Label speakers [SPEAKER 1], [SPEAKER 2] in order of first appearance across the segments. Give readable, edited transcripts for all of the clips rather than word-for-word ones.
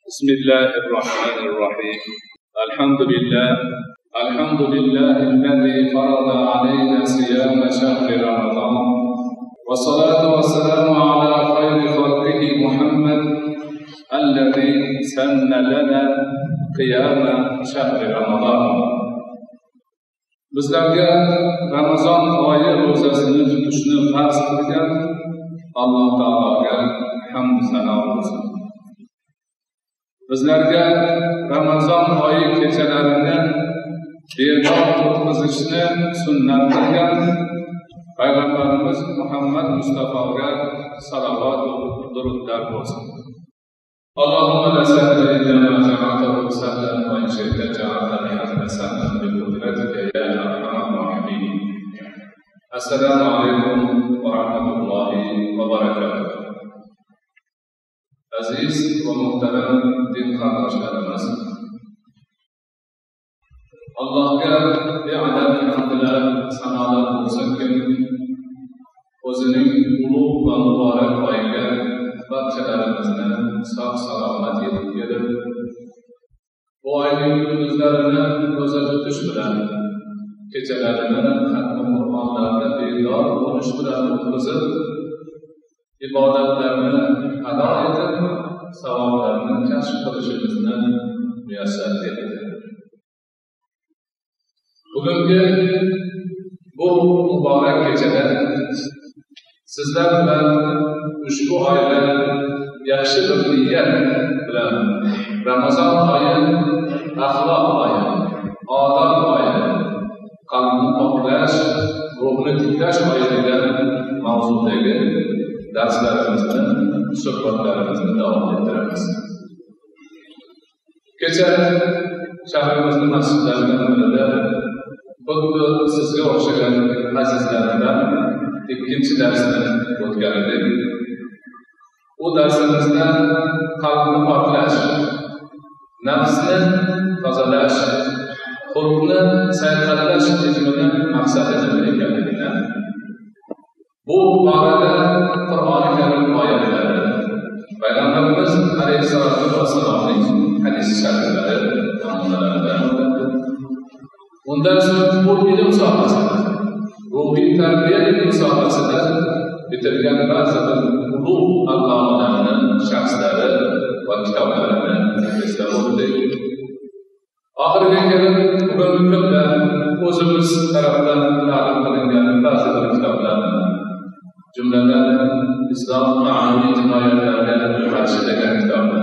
[SPEAKER 1] بسم الله الرحمن الرحيم. الحمد لله الذي فرض علينا صيام شهر رمضان، والصلاة والسلام على خير خلقه محمد الذي سن لنا قيام شهر رمضان. bizlarga Ramazon oyi ro'zasini tutishni farz qilgan Alloh taologa hamd sano bo'lsin. Bizlarga Ramazon oyi kechalarini berdor o'tkazishni sunnat qilgan Payg'ambarimiz Muhammad Mustafoga salovat va durudlar bo'lsin. Allahumma la sahla illa ma ja'altahu sahlan wa in shi'ta ja'altani hazlan sahlan bi qudratika ya arhamar rahimin. Assalomu alaykum va rahmatullohi va barakatuh. Aziz va muhtaram din qardoshlarimiz, Allohga beadad hamdlar, sanolar bo'lsinki, o'zining ulug' va muborak oyiga barchalarimizni sog' salomat yetib kelib, bu oyning kunduzlarini ro'za tutish bilan, kechalarini xatmi Qur'onlarga bedor bo'lish bilan o'tkazib, ibodatlarni ado etib, savoblarni kashf qilishimizni muyassar etdi. Bugungi bu muborak kechada sizlar bilan ushbu oyda yaxshi bir niyat bilan Ramazon oyi, axloq oyi, odob oyi, qalbni poklash, ruhni tiklash oyi degan mavzudagi darslarimizni, suhbatlarimizni davom ettiramiz. Kecha shahrimizning masjidlaridan birida xuddi sizga o'xshagan azizlardan ikkinchi darsni o'tgan edik. Bu darsimizda qalbni poklash, nafsni tozalash, xulqni sayqallash ilmini maqsadi nima ekanligini, bu borada Qur'oni Karim oyatlari, Payg'ambarimiz alayhissalatu vassalomning hadis shariflari namunalaridan o'tadi. Undan so'ng bu ilm sohasida, ruhiy tarbiya ilm sohasida bitirgan ba'zi bir ulug' allomalarning shaxslari va kitoblarini eslab o'tdik. Oxiriga kelib, bugungi kunda o'zimiz tarafdan ta'lim qilingan ba'zi bir kitoblarni, jumladan Islom ma'naviy jinoyatlarga qarshi degan kitobni,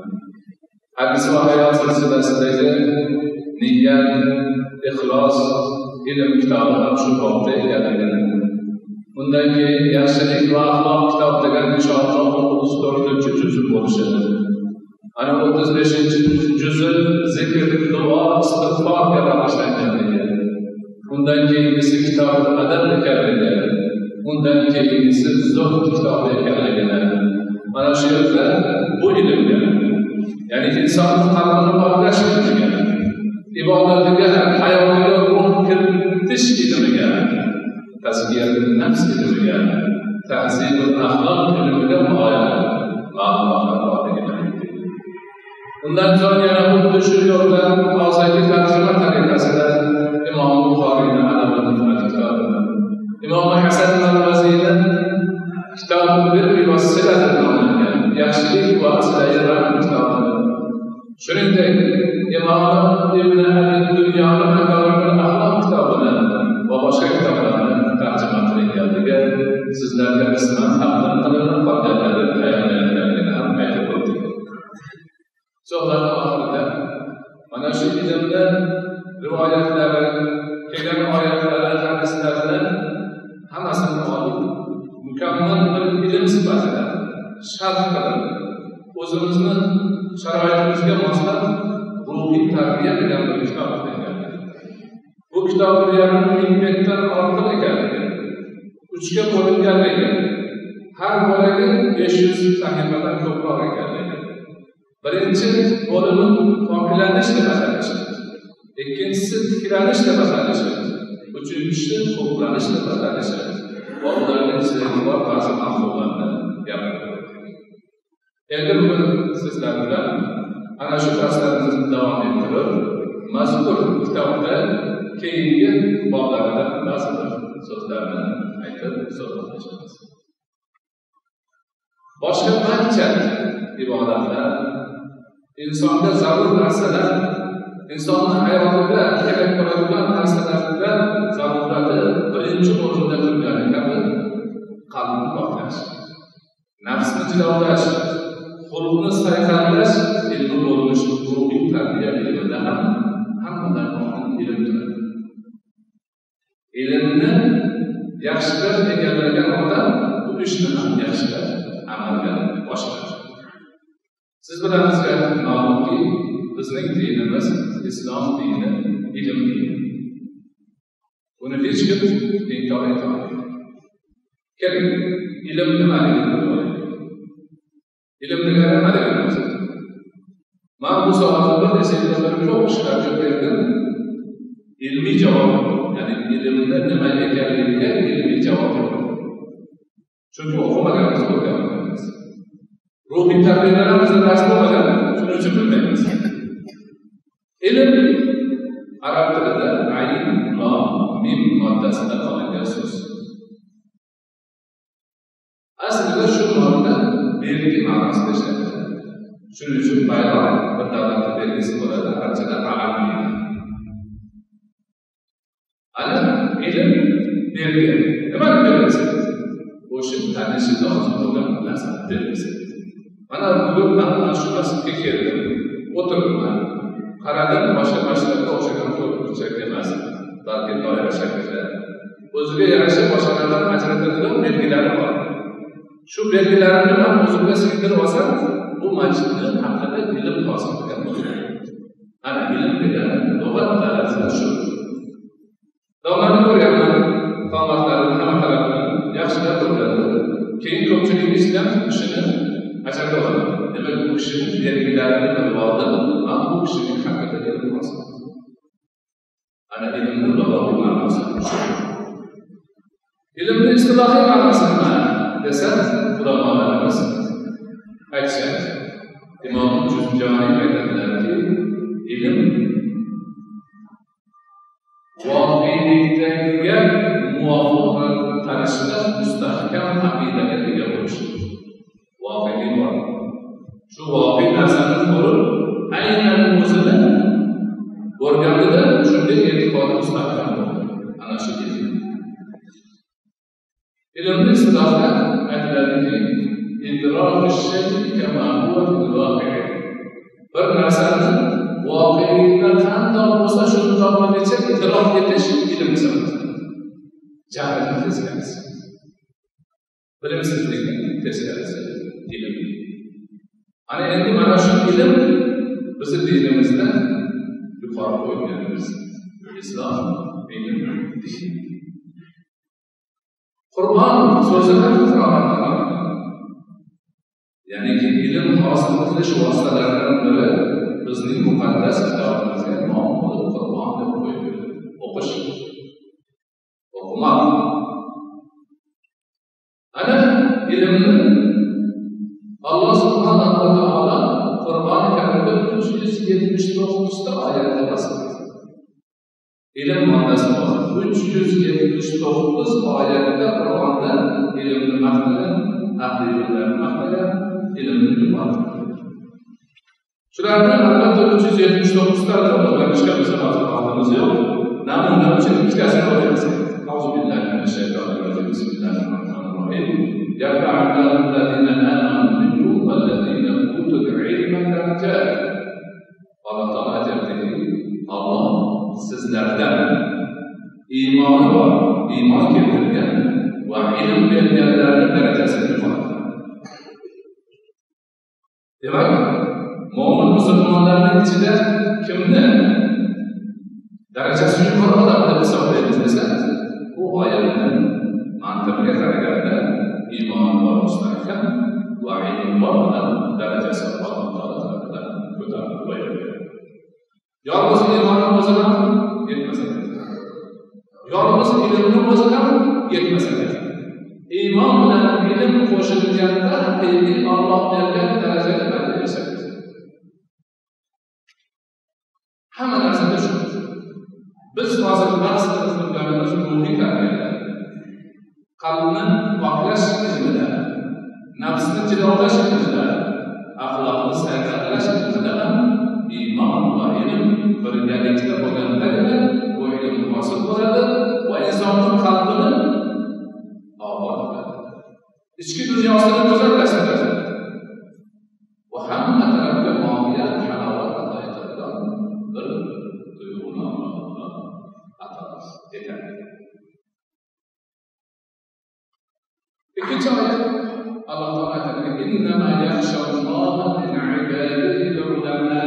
[SPEAKER 1] hadis va hayot silsilasidagi niyat, ixlos, ilm kitobi ham shu bobda ekanligini, undan keyin yaxshilik va axloq kitob degan inshaalloh 34-juzi bo'lishini, ana 35-juzi zikr, duo, istig'forga bag'ishlanganligi, undan keyingisi kitob adab ekanligi, undan keyingisi zuhd kitobi ekanligini, mana shu yerda bu ilmga, ya'ni insonning qalbini poklash ilmiga, ibodatiga, hayotiga ruh kiritish ilmiga, tazkiyatun nafs ilmiga, tahzibul axloq ilmiga muoyana ma'lumotlar borligini aytdik. Undan so'ng yana xuddi shu yo'lda hozirgi tarjima tariqasida Imom Buxoriyning Adabul Mufrad kitobini, Imom Hasan al-Baziyning Kitobul Birri va Silatin nomlangan yaxshilik va silai rahim kitobini, shuningdek Imom Ibn Abi-Dunyoning Makarimul Axloq kitobini va boshqa kitoblarni tarjima qilinganligi sizlarga qisman taqdim qilinib qolganlari tayyorlanganligini ham aytib o'tdik. Suhbat oxirida mana shu ilmni rivoyatlari, kelgan oyatlari, hadislarini hammasini olib, mukammal bir ilm sifatida sharh qilib, o'zimizni sharoitimizga moslab ruhiy tarbiya degan bir kitob qilingan. Bu kitobning yarmi 1000 betdan ortiq ekanligi, 3ga bo'linganligi, har bo'lagi 500 sahifadan ko'proq ekanligi. Birinchi bo'limi poklanish deb atalishi, ikkinchisi tiklanish deb atalishi, uchinchisi to'planish deb atalishi va ularning ichidagi ba'zi mavzularni gapirdi. Endi bugun sizlar bilan ana shu darslarimizni davom ettirib, mazkur kitobda keyingi boblarida ba'zi bir so'zlarni aytib so'zlashamiz. Boshqa barcha ibodatlar, insonga zarur narsalar, insonning hayotida kerak bo'ladigan narsalarda zarurati birinchi o'rinda turgani kabi qalbni poklash, nafsni jilovlash, xulqni sayqallash ilmi bo'lmish ruhiy tarbiya ilmida ham hammadan muhim ilm turadi. Ilmni yaxshilab egallagan odam bu ishni ham yaxshilab amalga oshiradi. Siz bilamizki, ma'lumki, bizning dinimiz islom dini, ilm dini. Buni hech kim inkor etmaydi. Keling, ilm nimaligini bilaylik. Ilm nima deganimiz? Men bu savolga bir desanglar ko'p ishlarga berdim. Ilmiy javob, ya'ni ilmni nima ekanligiga ilmiy javob yo'q. Chunki o'qimaganmiz, o'rganmaganmiz. Ruhiy tarbiyalarimiz dars bo'lmagan, shuning uchun bilmaymiz. Ilm arab tilida ayn, lam, mim moddasida qolingan so'z. Aslida shu nomda belgi ma'nosida ishlatiladi. Shuning uchun bayroq bir davlatda belgisi bo'ladi, arabchada alam deyiladi. Alam ilm belgi. Nima belgisi? O'sha tanishi lozim bo'lgan narsa belgisi. Mana bugun men shu masjidga keldim, o'tiribman, qaradim, boshqa masjidlarga o'xshagan to'rtburchak emas, balki doira shaklida. O'ziga yarasha boshqalardan ajratadigan belgilari bor. Shu belgilarni ham o'zimga singdirib olsam, bu masjidni haqida ilm hosil qilgan bo'laman. Ana ilm degan lug'at darajasi shu. Domlarni ko'rganman, qomatlarini hamma tarafini yaxshilab o'rgandim. Keyin ko'pchiligimizdan ishini ajrata olaman. Demak, bu kishining belgilarini bilib oldim, men bu kishining haqida ilm hosil qildim. Ana ilmning lug'aviy ma'nosi shu. Ilmning istilohiy ma'nosi nima desa, ulamolarimiz aytishadi. Imom Juzjoniy aytadilarki, ilm voqeliklarga muvofiq tanishda mustahkam aqidaga ega bo'lish. Voqelik bor. Shu voqe narsani ko'rib, aynan o'zini o'rganida shunday e'tiqodi mustahkam bo'ladi. Ana shu ilm. Ilmning istilohida aytiladiki, idroku shay'i kama huwa fil voqi'. Bir narsani voqelikda qanday bo'lsa shundoqligicha idrok etish ilm hisoblanadi. Jahlning teskarisi. Bilimsizlikning teskarisi ilm. Ana endi mana shu ilm bizni dinimizda yuqori qo'yilganimiz islom ilm din. Qur'on so'zi ham Qur'ondan. Ya'ni ilm hosil qilish vositalaridan biri bizning muqaddas kitobimizga nom bo'lib Qur'on deb qo'yilgan. O'qish, o'qimoq. Ana ilmni Alloh subhanahu va taolo Qur'on karimda 379 ta oyatda tasvirladi. Ilm moddasi bor. 379 oyatda Qur'onda ilmni maqtagan, ahli-ilmlarni maqtagan, ilmni yuqoriladi. Shulardan albatta 379 ta o'rganishga biz vaqtimiz yo'q. Namuna uchun ikkitasini o'qiymiz. Auzubillahi minash shaytonir rojim. Bismillahirrohmanirrohim. Yarfa'ullahu allazina amanu minkum wallazina utul ilma darajat. Alloh taolo aytadiki, Alloh sizlardan iymoni bor, iymon keltirgan va ilm berganlarning darajasini yuqoriladi. Demak, mo'min musulmonlarning ichida kimni darajasi yuqori odam deb hisoblaymiz desa, bu oyatning mantiqiga qaraganda iymoni bor mustahkam va ilmi bor odam darajasi Alloh taolo tomonidan ko'tarilib qo'yiladi. Yolg'iz iymonni o'zi ham yetmasa, yolg'iz ilmni o'zi ham yetmasa, iymon bilan ilm qo'shilganda haqiqiy Alloh bergan darajaga erishadi. Hamma narsada shu. Biz hozir bahs qilganimiz ruhiy tarbiyada, qalbni poklash ilmida, nafsni jilolash ilmida, axloqni sayqalash ilmida ham iymon va ilm birgalikda bo'lgandagina bu ilm hosil bo'ladi va insonning qalbini obod qiladi. Ichki dunyosini go'zallashtiradi va hamma tarafga mohiyat, halovat ato etadigan bir tuyg'uni ato etadi. İkinci ayet Allah Teala ayetinde innema yakhşallaha min ibadihi ulema.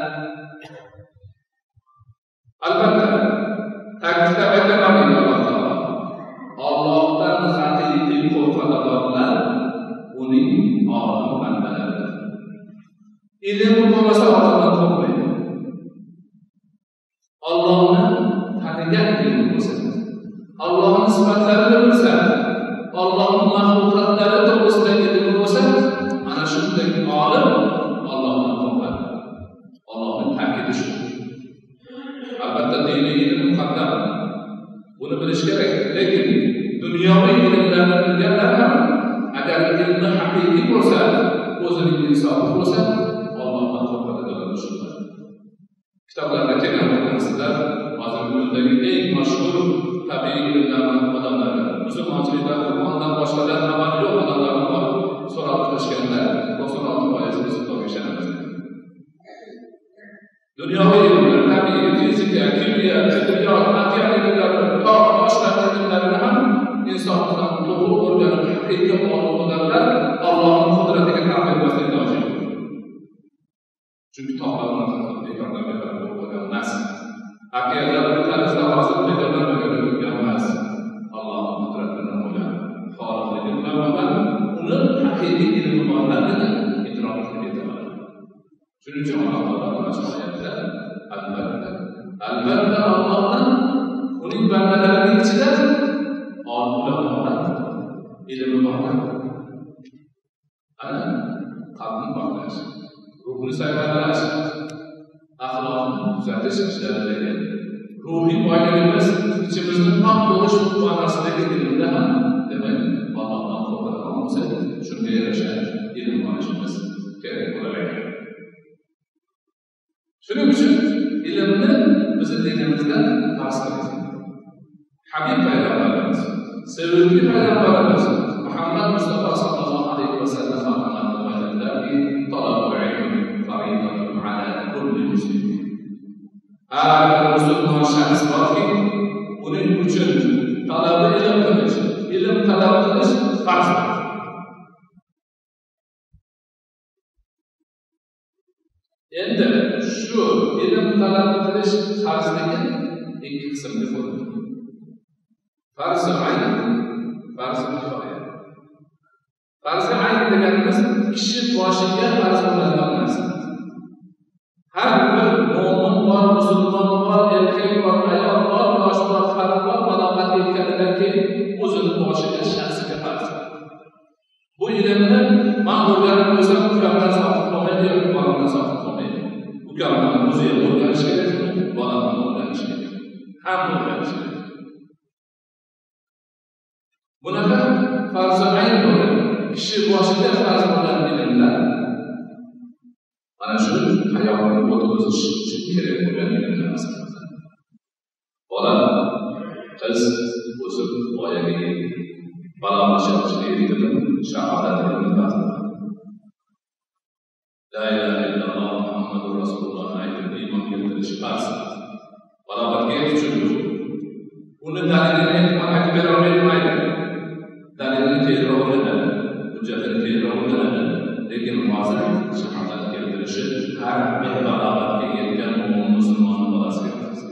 [SPEAKER 1] Albatta ta'kidlab aytgan Allah Teala Allohdan haqiqiy qo'rqadiganlar uning olim bandalaridir. Ilmi bo'lmasa Allohdan qo'rqmaydi. Allohni tanigan ilmi bo'lsa, Allohning sifatlarini bilsa, Allohning mahluqotlari to'g'risidagi ilmi bo'lsa, ana shunday olim Allohdan qo'rqadi. Allohning ta'kidi shu. Albatta diniy ilm muqaddam. Buni bilish kerak. Lekin dunyoviy ilmlarni bilganlar ham agar ilmi haqiqiy bo'lsa, o'zining insofi bo'lsa, Allohdan qo'rqadigan bo'lishadi. Kitoblarda kelgan bo'lgansizlar, hozirgi kundagi eng mashhur tabiiy ilmlarning odamlari, musulmonchilikda Qur'ondan boshqadan xabari yo'q odamlarni borib so'roq qilishganda 96% islomga ishonamiz. Dunyoviy ilmlar, tabiiy, fizika, kimyo, tibbiyot, material ilmlari, toshlar ilmlarini ham insondan to'g'ri o'rganib haqiqiy olim bo'lganlar Allohning qudratiga ta'min qilmaslik lozim. Chunki tog'larni bekordan bekor bo'lgan emas. Aqllar bir tarzda hozir bekordan bekor bo'lgan emas. Allohning qudratini o'ylab, xoliqligini bilan uni haqiqiy ilmi borlarni idrok qilib yetadi. Shuning uchun Alloh taolo mana shu oyatda albatta Allohdan uning bandalarining ichida olimlar ilmi borlar. Ana qalbni poklash, ruhni sayqalash, axloqni tuzatish ishlaridagi ruhiy boyligimiz ichimizni pok bo'lish ma'nosidagi ilmda ham demak Allohdan qo'rqadigan bo'lsa, shunga yarasha ilm olishimiz kerak bo'lar ekan. Shuning uchun ilmni bizni dinimizda farz qilamiz. Habib payg'ambarimiz, sevimli payg'ambarimiz Muhammad Mustafa sallallohu alayhi va sallam aytdilarki, talabul ilm fariidatun ala kulli muslim. Har bir musulmon shaxs borki, uning uchun talabi ilm qilish, ilm talab qilish farz. Endi shu ilm talab qilish farzligi ikki qismga bo'linadi. Farz-i ayn, farz-i kifoya. Farz-i ayn deganimiz kishi boshiga farz bo'ladigan narsa. Har bir mo'min bor, musulmon bor, erkak bor, ayol bor, yosh bor, farz bor, balog'atga yetganidan keyin o'zini boshiga shaxsiga farz. Bu ilmni man o'rganib qo'ysam, ukamdan soqit qolmaydi yoki bolamdan soqit qolmaydi. Ukamdan o'zi ham o'rganish kerak, bolamdan o'rganish kerak. Hamma o'rganish kerak. Bunaqa farz-i ayn bo'lgan, kishi boshiga farz bo'lgan ilmlar mana shu hayotni o'tkazish uchun kerak bo'lgan ilmlar. Bola, qiz o'sib voyaga yetdi, balog'at chog'iga yetdimi, shahodat ilmi farz. La ilaha illalloh Muhammadur Rasululloh aytib iymon keltirish farz. Balog'atga yetish uchun uni dalilini aytib bera olmaydi. Dalilini tezroq o'rganadi, hujjatini tezroq o'rganadi, lekin hozir shahodat keltirishi har bir balog'atga yetgan mo'min musulmon bolasiga farz.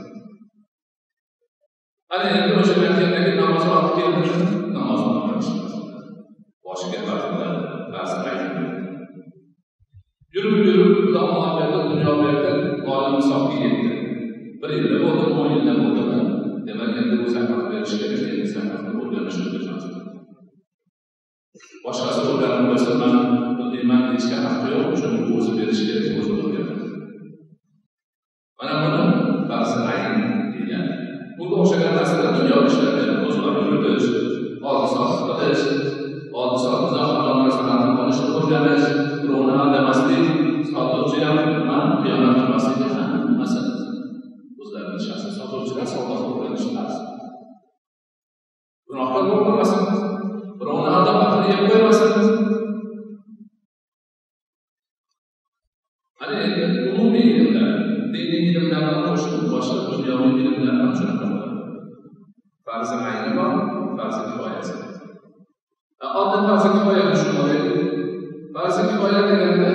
[SPEAKER 1] Ana endi o'sha aytgandagi namoz vaqti keldi, namozni o'qish boshiga farz bo'ladi, farz aytadi. Yurib Xudo muhabbati dunyo berdi, olim hisobga yetdi. Bir yilda bo'ldi, 10 yilda bo'ldi. Demak endi bu zakat berish kerak, endi zakatni o'rganish kerak. Boshqasi o'rganib qo'ysa, man deyman, hech kim haqqi yo'q, shuni o'zi berish kerak, o'zi o'rganadi. Mana bu
[SPEAKER 2] uni farzi ayn degan. Bunga o'xshagan narsalar dunyo ishlari, o'zini yuritish, oldi-soqit qilish, oldi-soqit zaxirlar narsalarni olishni o'rganish, birovni aldamaslik, sotuvchi ham xiyonat qilmaslik hammasi o'zlarining shaxsiy sotuvchilar savdoga o'rganishi lazim. Gunohkor bo'lmasin, birovni aldab aql yeb qo'ymasin. Ana endi umumiy ilmlar, diniy ilmlardan qo'shib boshqa dunyoviy ilmlar ham shunaqa bo'ladi. Farzi ayni bor, farzi kifoyasi. Oldin farzi kifoyani tushunaylik. Farzi kifoya deganda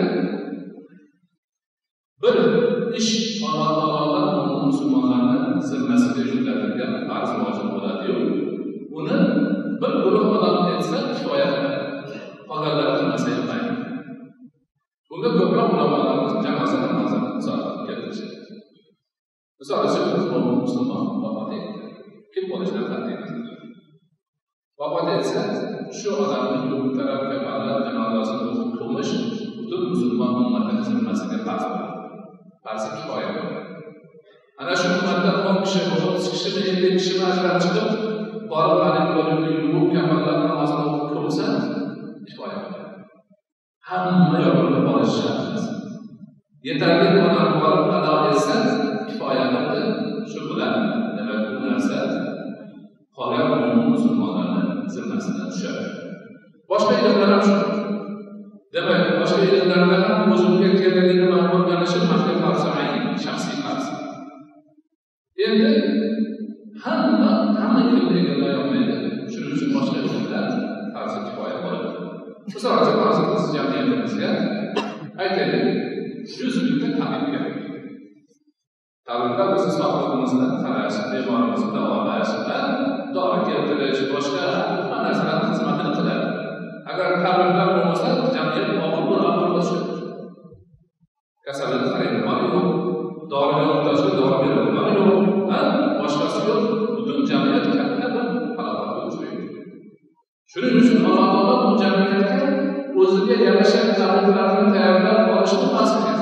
[SPEAKER 2] bir ish Alloh taolodan mo'min musulmonlarni zimmasiga yuklatilgan farz vojib bo'ladi-yu, uni bir guruh odam etsa kifoya qiladi. Qolganlar qilmasa ham mayli. Bunga ko'proq ulamolarimiz jamoasidan misol keltirishadi. Misol uchun mo'min musulmon vafot etdi. Kim bo'lishidan qat'iy nazar. Vafot etsa, shu odamning bu taraf kafallar janozasini o'qib qo'yish butun musulmon ummatining zimmasiga farz bo'ladi. Farzi kifoya bo'ladi. Ana shu ummatdan 10 kishi, 30 kishi, 50 kishi ajrab chiqib, borib alim bo'libni yuvib, kafallar namozini o'qib qo'ysa, kifoya bo'ladi. Hamma yo'lga borish shart emas. Yetarli odam borib ado etsa, kifoya bo'ladi. Shu bilan demak bu narsa qolgan musulmonlarning zimmasidan tushadi. Boshqa ilmlar ham shu. Demak, boshqa ilmlarda ham o'zimga kerakligini man o'rganishim maxfiy farzi ayn, shaxsiy farz. Endi hamma ilmni egallay olmaydi. Shuning uchun boshqa ilmlar farzi kifoya bo'ladi. Misol uchun hozir biz jamiyatimizga aytaylik, 100 mingta tabib kerak. Tabiblar bizni sog'lig'imizdan qarash, bemorimizni davolash va dori keltirish, boshqa hamma narsalarning xizmatini qiladi. Agar tabiblar bo'lmasa, jamiyat og'ir bo'ladi. Kasallikni qaraydigan yo'q, doriga muhtojga dori beradigan yo'q, boshqasi yo'q. Butun jamiyat katta bir halokatga uchraydi. Shuning uchun Alloh taolo bu jamiyatga o'ziga yarasha tabiblarni tayyorlab olishni farz qilgan.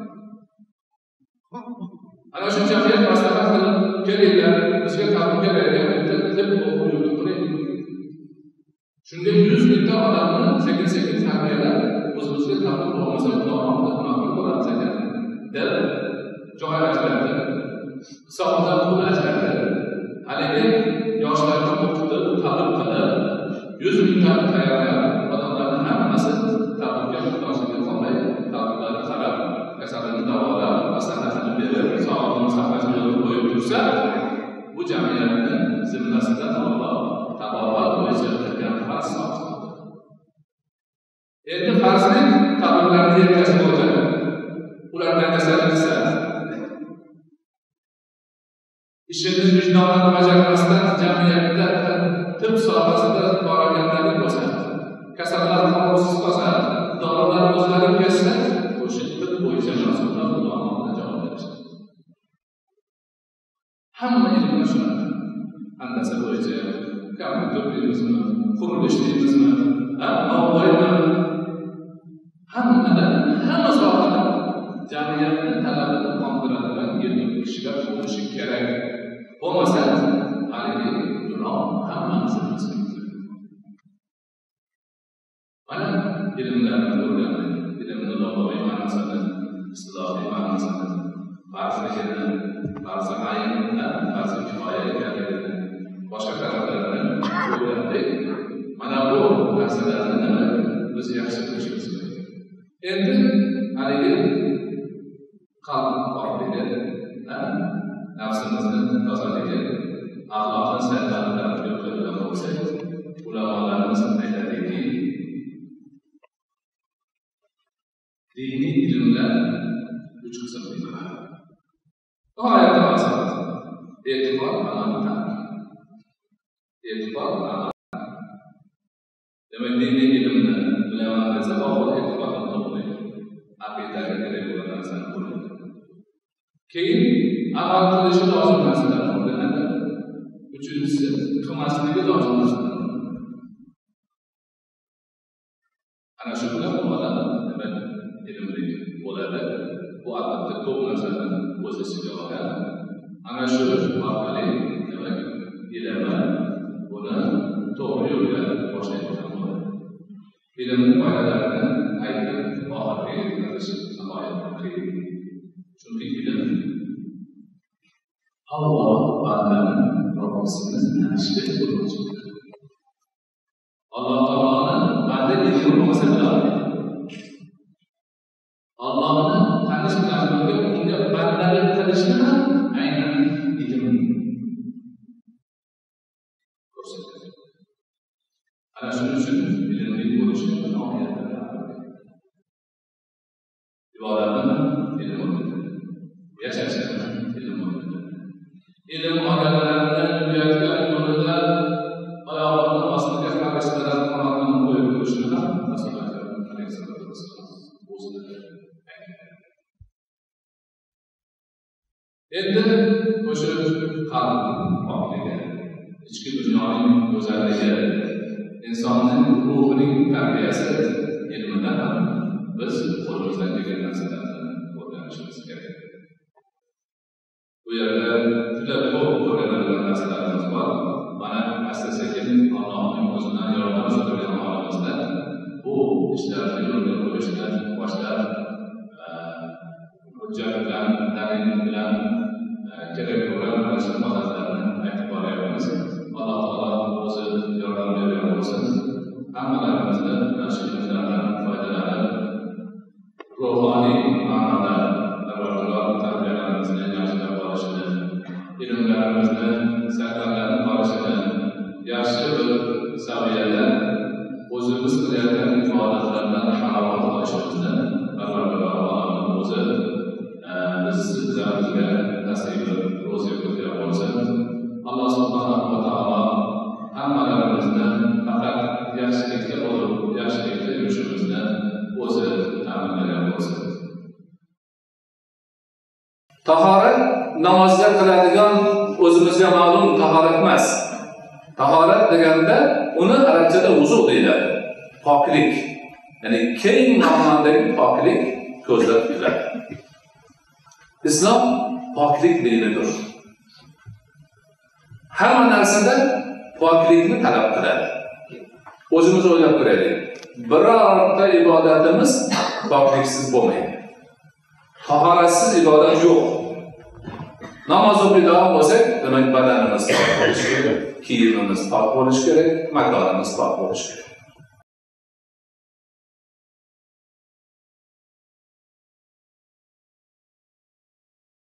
[SPEAKER 2] Ana shu jamiyat maslahat qilib, kelinglar, bizga tabib kerak deb o'qib turaylik. Shunga 100 mingta odamni sekin-sekin tarbiyalab, o'zimizga tabib bo'lmasa, Xudoga gunohkor bo'lamiz ekan deb joy ajratdi. Hisobidan pul ajratdi. Haligi yoshlarni o'qitib, tabib qilib, 100 mingtani tayyorlab, odamlarning hammasi tabibga muhtojligi qolmay, tabiblarni qarab, kasallikni davolab, maslahatini berib, sog'liqni saqlash yo'lini qo'yib tursa, bu jamiyatning zimmasidan Alloh taborat bo'yicha qilgan farz hisoblanadi. Endi farzlik tabiblarni yetkazib oldi. Ulardan kasalliksa, ishini vijdonan bajarmasdan jamiyatda tib sohasida borganlarni bo'lsa, kasallar qarovsiz qolsa, dorilar o'zlari kelsa, o'sha tib bo'yicha mas'ullar Xudoga javob berishadi. Hamma ilmlar shunaqa. Handasa bo'yicha, kompyuter deymizmi, qurilish deymizmi, novvoymi, hamma sohada jamiyatni talabini qondiradigan yetuk kishilar bo'lishi kerak. Bo'lmasa, haligi gunoh hammamizni o'zimizga. Mana ilmlarni o'rgandik. Ilmni lug'aviy ma'nosini, istilohiy ma'nosini, farzligini, farzi ayn, farzi kifoya ekanligini, boshqa taraflarini o'rgandik. Mana bu narsalarni biz yaxshi bilishimiz kerak. Endi haligi qalb pokligi, nafsimizni tozaligi, axloqni sayqalidan yo'qotgan bo'lsak, ulamolarimiz aytadiki, diniy ilmlar 3 qismga bo'linadi. G'oyatda oson. E'tibor, amal, ta'lim. E'tibor, amal. Demak, diniy ilmni bilaman desa, avval e'tiborni to'g'rilaydi. Aqidaga kerak bo'lgan narsani o'rganadi. Keyin amal qilishi lozim narsalarni o'rganadi. Uchinchisi, qilmasligi lozim narsalarni o'rganadi. Ana shu bilan bu odam demak ilmli bo'ladi. bu albatta ko'p narsani o'z ichiga olgan. Ana shu orqali demak ilmni buni to'g'ri yo'lga boshlaydigan bo'ladi. Ilmning foydalarini aytib oxiriga yetkazish nihoyat qiyin. Chunki ilm Alloh bandani robbisini tanishga bo'lmoqchi. Alloh taoloni banda ilmi bo'lmasa biladi. Allohni tanish bilan unga bandalik qilishni ham aynan ilm ko'rsatadi. Ana shuning uchun ilmli bo'lishi ahamiyat beradi. Ibodatni ilm o'rgatadi. Yashashni ilm o'rgatadi. Ilm odamlarni uyatgan yo'lida oyoqlarini ostiga farishtalar qanotini qo'yib turishini ham Rasululloh alayhissalom o'zida aytgan. Endi o'sha qalb pokligi, ichki dunyoning go'zalligi, insonning ruhining tarbiyasi ilmida ham biz qo'limizdan kelgan narsalarni o'rganishimiz kerak. Bu yerda juda ko'p o'rganadigan narsalarimiz bor. Mana asta-sekin Allohning o'zidan yordam so'ragan holimizda bu ishlarni yo'lga qo'yishdan boshlab hujjat bilan, dalil bilan kerak bo'lgan mana shu holatlarni aytib boryapmiz. Alloh taolo o'zi yordam bergan bo'lsin. Hammalarimizni mana shu ilmlardan foydalanib, ruhoniy ma'noda Alloh tarbiyalarimizni yaxshilab borishini, ilmlarimizni saqlanib borishini, yaxshi bir saviyada o'zimiz qilayotgan ibodatlardan halovat olishimizni Alloh o'zi bizlarga nasib ro'zi qilgan bo'lsin. Alloh subhanahu va taolo hammalarimizni faqat yaxshilikda bo'lib, yaxshilikda yurishimizni o'zi ta'minlagan bo'lsin.
[SPEAKER 1] Tahorat namozga qiladigan o'zimizga ma'lum tahorat emas. Tahorat deganda uni arabchada vuzu deyiladi. Poklik. Ya'ni keng ma'nodagi poklik ko'zda tutiladi. Islom poklik dinidir. Hamma narsada poklikni talab qiladi. O'zimiz o'ylab ko'raylik. Birorta ibodatimiz pokliksiz bo'lmaydi. Tahoratsiz ibodat yo'q. Namoz o'qiydigan bo'lsak, demak badanimiz pok bo'lishi kerak, kiyimimiz pok bo'lishi kerak, makonimiz pok bo'lishi kerak.